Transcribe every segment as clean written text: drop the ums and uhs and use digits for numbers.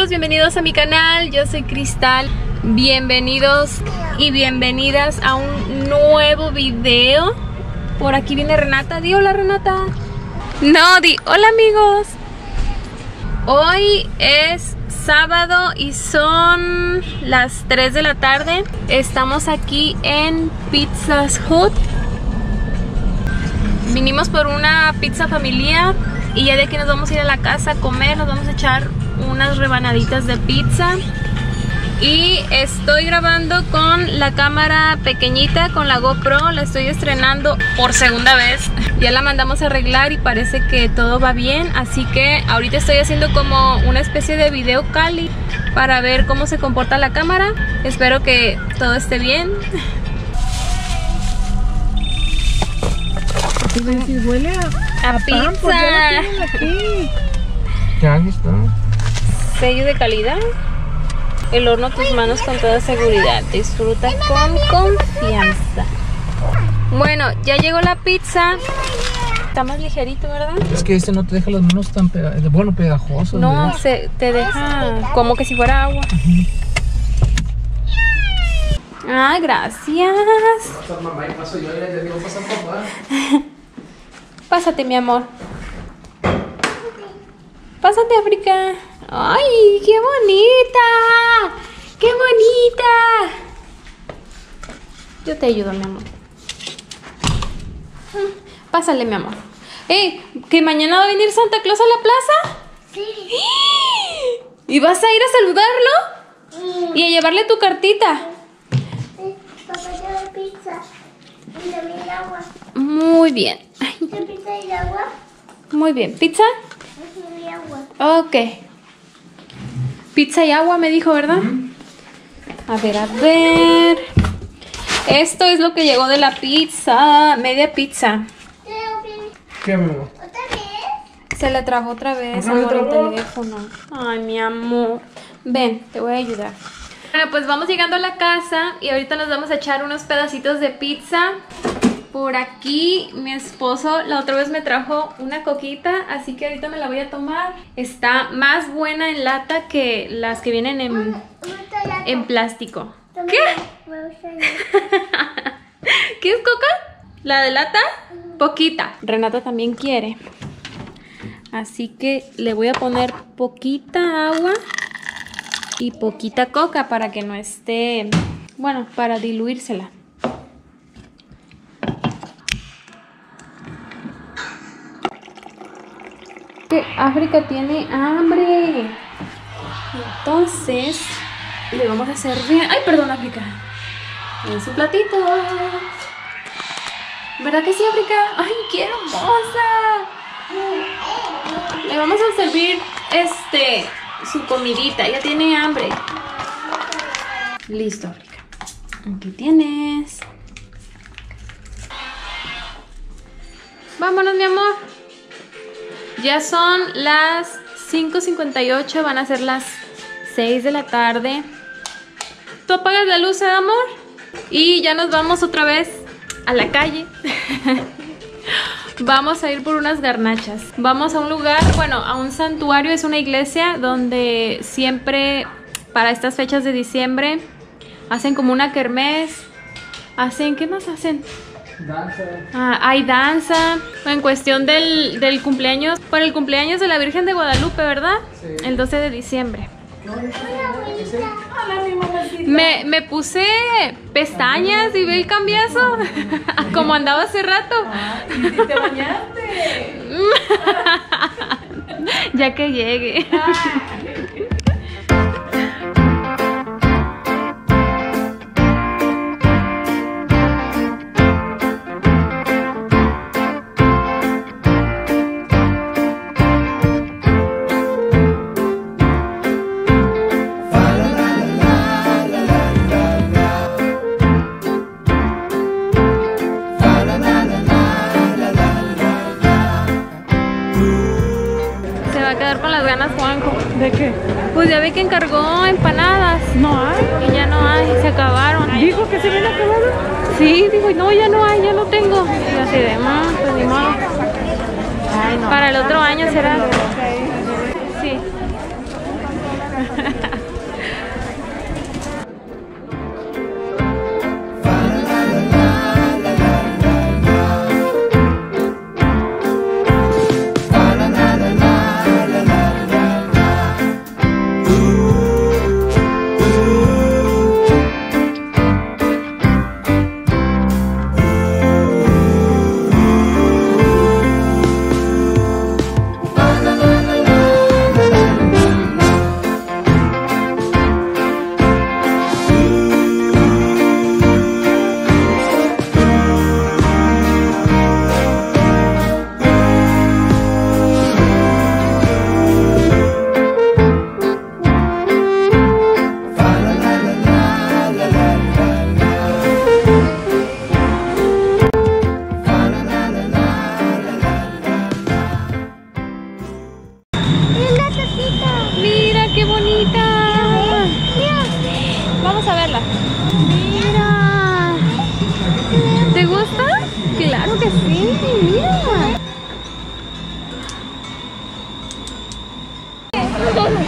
amigos, bienvenidos a mi canal. Yo soy Cristal. Bienvenidos y bienvenidas a un nuevo video. Por aquí viene Renata. Di hola, Renata. No, di hola, amigos. Hoy es sábado y son las 3 de la tarde. Estamos aquí en Pizza Hut. Vinimos por una pizza familiar y ya de aquí nos vamos a ir a la casa a comer. Nos vamos a echar unas rebanaditas de pizza. Y estoy grabando con la cámara pequeñita, con la GoPro. La estoy estrenando por segunda vez. Ya la mandamos a arreglar y parece que todo va bien. Así que ahorita estoy haciendo como una especie de video cali para ver cómo se comporta la cámara. Espero que todo esté bien. Si huele a pizza. pan, pues ya lo tienen aquí. Ya, aquí está. Sello de calidad. El horno a tus manos con toda seguridad. Disfruta con confianza. Bueno, ya llegó la pizza. Está más ligerito, ¿verdad? Es que este no te deja las manos tan pegajosos. No, ¿verdad? te deja como que si fuera agua. Ay, gracias. Mamá, y paso yo, le digo, pasa papá. Pásate, mi amor. Pásate, África. ¡Ay, qué bonita! ¡Qué bonita! Yo te ayudo, mi amor. Pásale, mi amor. ¡Ey! ¿Que mañana va a venir Santa Claus a la plaza? Sí. ¿Y vas a ir a saludarlo? Y a llevarle tu cartita. Sí, papá lleva pizza y también agua. Muy bien. Ay, ¿Qué pizza y agua? muy bien. ¿Pizza? Y agua. Ok. Pizza y agua me dijo, ¿verdad? A ver. Esto es lo que llegó de la pizza. Media pizza. ¿Qué, mi amor? ¿Otra vez? Se le trajo otra vez, ¿Otra vez amor, el trajo? teléfono. Ay, mi amor. Ven, te voy a ayudar. Bueno, pues vamos llegando a la casa y ahorita nos vamos a echar unos pedacitos de pizza. Por aquí mi esposo la otra vez me trajo una coquita, así que ahorita me la voy a tomar. Está más buena en lata que las que vienen en plástico. ¿Qué? ¿Quieres coca? ¿La de lata? Poquita. Renata también quiere. Así que le voy a poner poquita agua y poquita coca para que no esté, bueno, para diluírsela. Que África tiene hambre. Entonces le vamos a servir. Ay, perdón, África. En su platito. ¿Verdad que sí, África? Ay, qué hermosa. Le vamos a servir su comidita. Ya tiene hambre. Listo, África. Aquí tienes. Vámonos, mi amor. Ya son las 5:58, van a ser las 6 de la tarde. ¿Tú apagas la luz, amor? Y ya nos vamos otra vez a la calle. Vamos a ir por unas garnachas. Vamos a un lugar, bueno, a un santuario, es una iglesia donde siempre para estas fechas de diciembre hacen como una kermés. ¿Qué más hacen? Danza. Hay danza. En cuestión del cumpleaños, por el cumpleaños de la Virgen de Guadalupe, ¿verdad? Sí. El 12 de diciembre. Hola, mi mamacita. Me puse pestañas y ve el cambiazo. Como andaba hace rato. ¿Y si te bañaste? Ya que llegue. Se va a quedar con las ganas, Juanjo. ¿De qué? Pues ya ve que encargó empanadas. ¿No hay? Y ya no hay, se acabaron. ¿Dijo que se habían acabado? Sí, digo, no, ya no hay, ya no tengo. Y así de, pues ni modo. Ay, no. Para el otro año será. Sí.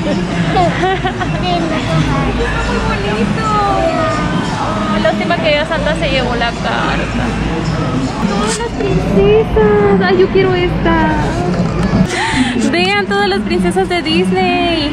Muy bonito. Lástima que ya Santa se llevó la carta. Todas las princesas. Ay, yo quiero esta. Vean todas las princesas de Disney.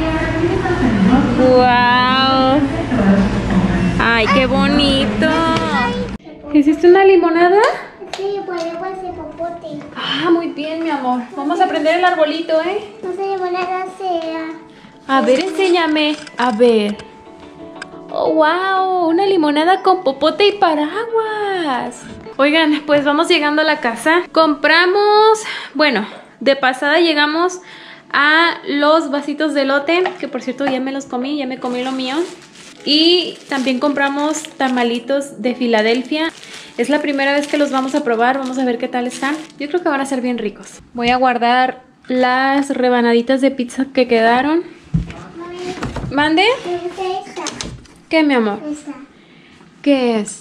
Wow. Ay, qué bonito. ¿Hiciste una limonada? Sí, podemos hacer popote. Ah, muy bien, mi amor. Vamos a prender el arbolito, ¿eh? No sé limonada sea. A ver, enséñame. A ver. Oh, wow. Una limonada con popote y paraguas. Oigan, pues vamos llegando a la casa. Compramos, bueno, de pasada llegamos a los vasitos de elote, que por cierto ya me los comí, ya me comí lo mío. Y también compramos tamalitos de Filadelfia. Es la primera vez que los vamos a probar, vamos a ver qué tal están. Yo creo que van a ser bien ricos. Voy a guardar las rebanaditas de pizza que quedaron. ¿Mande? Me gusta esta. ¿Qué, mi amor? Esta. ¿Qué es?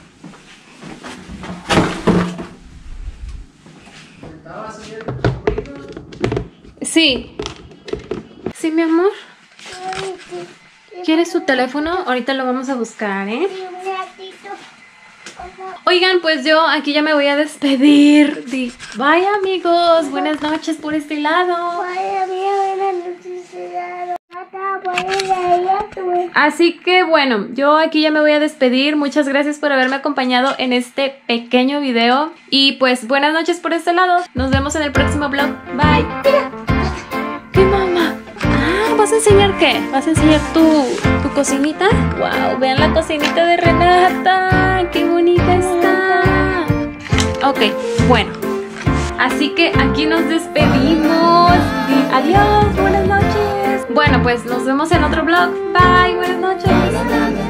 Sí. Sí, mi amor. ¿Quieres su teléfono? Ahorita lo vamos a buscar, ¿eh? Y un ratito. Oigan, pues yo aquí ya me voy a despedir. Bye, amigos. Buenas noches por este lado. Vaya, mira, buenas noches. Puedes ir a tu. Así que bueno, yo aquí ya me voy a despedir. Muchas gracias por haberme acompañado en este pequeño video. Y pues buenas noches por este lado. Nos vemos en el próximo vlog. Bye. ¿Qué, mamá? Ah, ¿vas a enseñar qué? ¿Vas a enseñar tu cocinita? Wow, vean la cocinita de Renata. Qué bonita está. Ok, bueno. Así que aquí nos despedimos. Adiós, buenas noches. Bueno, pues nos vemos en otro vlog. Bye, buenas noches.